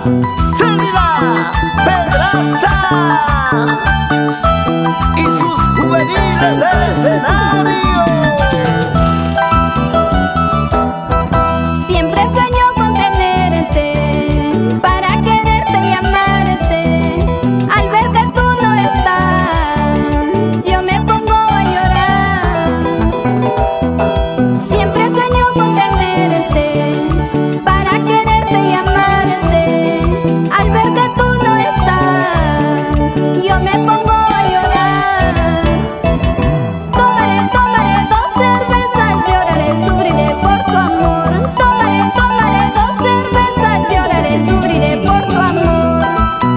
Célida Pedraza y sus juveniles del escenario. Siempre sueño con tenerte, para quererte y amarte. Al ver que tú no estás, yo me pongo a llorar. Siempre sueño con tenerte, para quererte y amarte. Al ver que tú no estás, yo me pongo a llorar. Tomaré, tomaré 2 cervezas, lloraré, sufriré por tu amor. Tomaré, tomaré 2 cervezas, lloraré, sufriré por tu amor.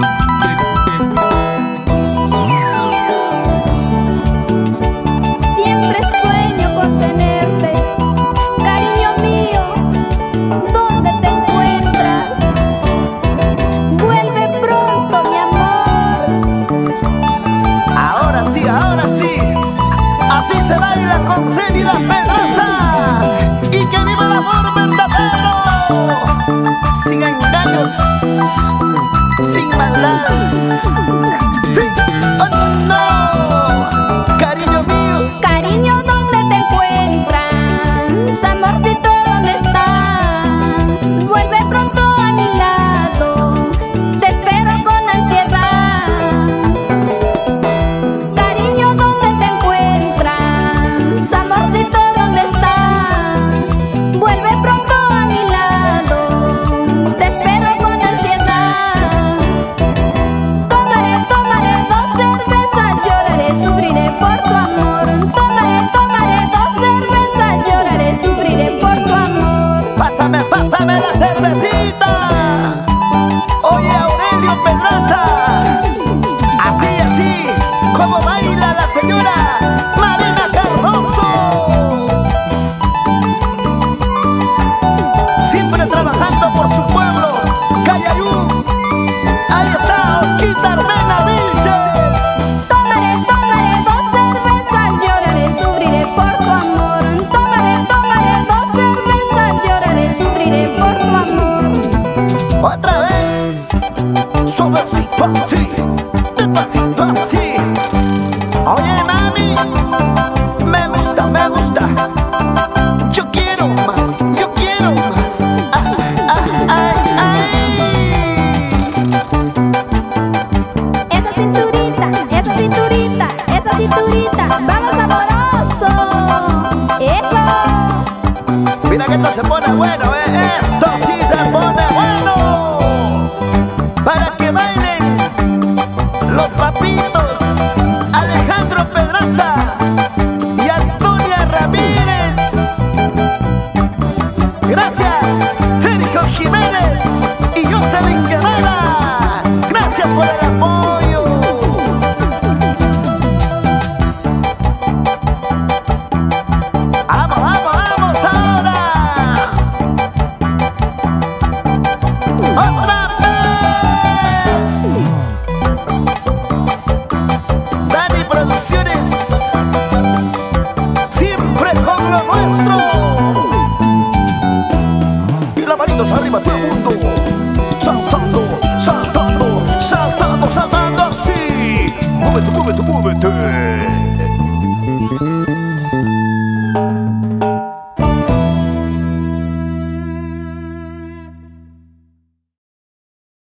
Siempre sueño con tenerte, cariño mío, ¿dónde te encuentras? Vuelve pronto, mi amor. Ahora sí, así se baila con Célida Pedraza. Y que viva el amor verdadero, sin engaños, sin maldad. Sí, oh no, cariño mío. Cariño, ¿dónde te encuentras? Amorcito, ¿dónde estás? Vuelve pronto a mi lado, te espero con ansiedad. Cariño, ¿dónde te encuentras? Amorcito, ¿dónde estás? Vuelve pronto a mi lado, te espero con ansiedad. Tomaré, tomaré 2 cervezas, lloraré, sufriré por tu amor. Tomaré, tomaré 2 cervezas, lloraré, sufriré por tu amor. Pásame la cervecita. Oye, Aurelio Pedraza, así, como baila la señora Marina Cardoso. Siempre trabajando por su pueblo, Cayayú. Ahí está Osquita Armena Vilches. Tomaré, tomaré 2 cervezas, lloraré, sufriré por tu amor. Tomaré, tomaré 2 cervezas, lloraré, sufriré por tu amor. Otra vez, suavecito así, despacito así. Oye, mami, me gusta. Yo quiero más. Ay. Esa cinturita, vamos sabroso. Eso. Mira que esto se pone bueno, esto sí se pone bueno. Para que bailen los papitos Alejandro Pedraza y Antonia Ramírez. Gracias, Sergio Jiménez y Jocelyn Guevara. Gracias por el apoyo. Vamos ahora. Otra vez. Dani Producciones, siempre con lo nuestro. Y las manitos arriba todo el mundo, saltando así. Muévete.